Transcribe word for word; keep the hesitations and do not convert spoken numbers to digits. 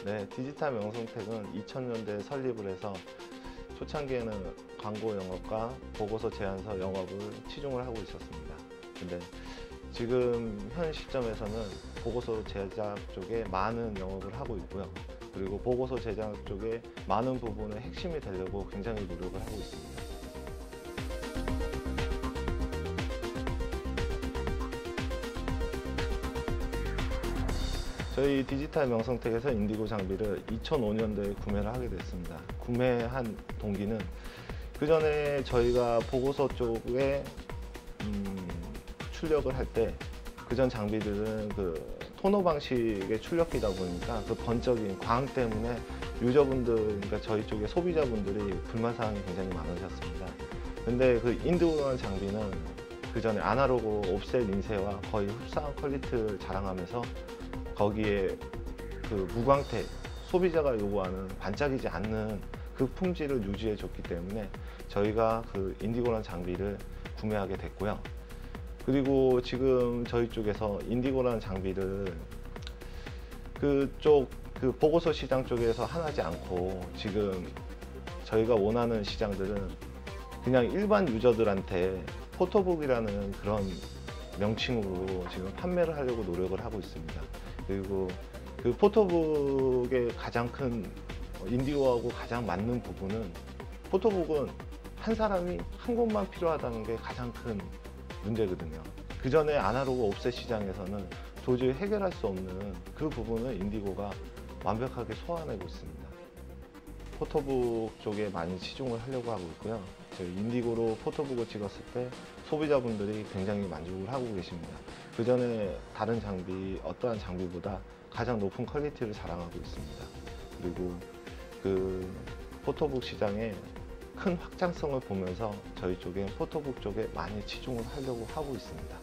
네, 디지털 명성택은 이천 년대에 설립을 해서 초창기에는 광고 영업과 보고서 제안서 영업을 치중을 하고 있었습니다. 근데 지금 현 시점에서는 보고서 제작 쪽에 많은 영업을 하고 있고요. 그리고 보고서 제작 쪽에 많은 부분의 핵심이 되려고 굉장히 노력을 하고 있습니다. 저희 디지털 명성택에서 인디고 장비를 이천오 년도에 구매를 하게 됐습니다. 구매한 동기는 그 전에 저희가 보고서 쪽에 음, 출력을 할 때 그전 장비들은 그 토너 방식의 출력기다 보니까 그 번쩍인 광 때문에 유저분들, 그러니까 저희 쪽의 소비자분들이 불만사항이 굉장히 많으셨습니다. 근데 그 인디고라는 장비는 그 전에 아날로그 옵셋 인쇄와 거의 흡사한 퀄리티를 자랑하면서 거기에 그 무광택, 소비자가 요구하는 반짝이지 않는 그 품질을 유지해 줬기 때문에 저희가 그 인디고라는 장비를 구매하게 됐고요. 그리고 지금 저희 쪽에서 인디고라는 장비를 그쪽 그 보고서 시장 쪽에서 하나지 않고 지금 저희가 원하는 시장들은 그냥 일반 유저들한테 포토북이라는 그런 명칭으로 지금 판매를 하려고 노력을 하고 있습니다. 그리고 그 포토북의 가장 큰 인디고하고 가장 맞는 부분은, 포토북은 한 사람이 한 곳만 필요하다는 게 가장 큰 문제거든요. 그 전에 아날로그 옵셋 시장에서는 도저히 해결할 수 없는 그 부분을 인디고가 완벽하게 소화해내고 있습니다. 포토북 쪽에 많이 치중을 하려고 하고 있고요. 저희 인디고로 포토북을 찍었을 때 소비자분들이 굉장히 만족을 하고 계십니다. 그 전에 다른 장비, 어떠한 장비보다 가장 높은 퀄리티를 자랑하고 있습니다. 그리고 그 포토북 시장의 큰 확장성을 보면서 저희 쪽에 포토북 쪽에 많이 치중을 하려고 하고 있습니다.